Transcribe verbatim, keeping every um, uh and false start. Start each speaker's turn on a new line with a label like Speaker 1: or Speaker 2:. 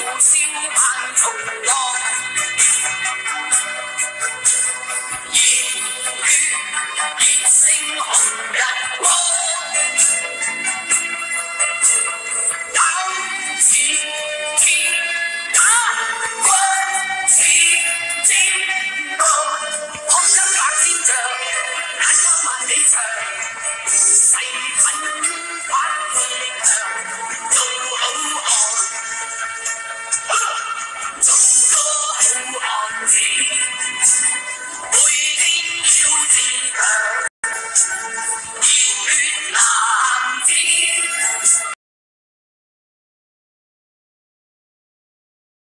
Speaker 1: 笑盼重浪，熱血熱勝紅日光，膽似鐵打骨似精鋼，抗爭百千丈，眼光萬里長，誓奮發力強，做好漢。做個好漢子，每天要自強。